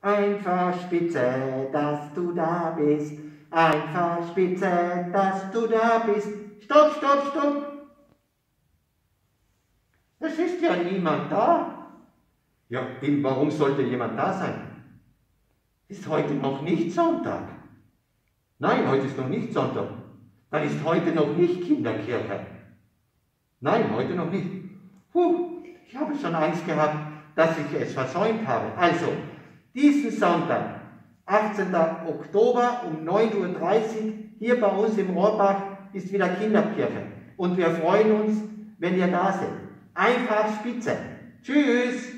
Einfach spitze, dass du da bist. Einfach spitze, dass du da bist. Stopp, stopp, stopp. Es ist ja niemand da. Ja, warum sollte jemand da sein? Ist heute noch nicht Sonntag? Nein, heute ist noch nicht Sonntag. Dann ist heute noch nicht Kinderkirche. Nein, heute noch nicht. Ich habe schon Angst gehabt, dass ich es versäumt habe. Also, diesen Sonntag, 18. Oktober um 9:30 Uhr, hier bei uns im Rohrbach, ist wieder Kinderkirche. Und wir freuen uns, wenn ihr da seid. Einfach spitze. Tschüss.